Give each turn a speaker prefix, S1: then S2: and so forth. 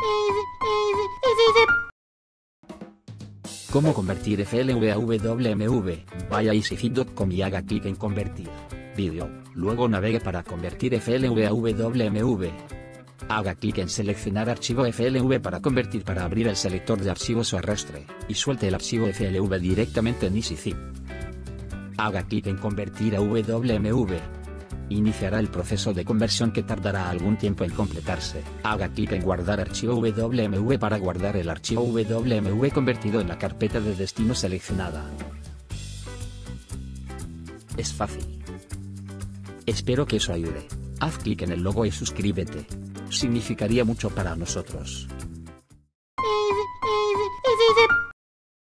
S1: ¿Cómo convertir FLV a WMV? Vaya a easyfit.com y haga clic en convertir vídeo, luego navegue para convertir FLV a WMV. Haga clic en seleccionar archivo FLV para convertir para abrir el selector de archivos o arrastre, y suelte el archivo FLV directamente en easyfit. Haga clic en convertir a WMV. Iniciará el proceso de conversión que tardará algún tiempo en completarse. Haga clic en guardar archivo WMV para guardar el archivo WMV convertido en la carpeta de destino seleccionada. Es fácil. Espero que eso ayude. Haz clic en el logo y suscríbete. Significaría mucho para nosotros.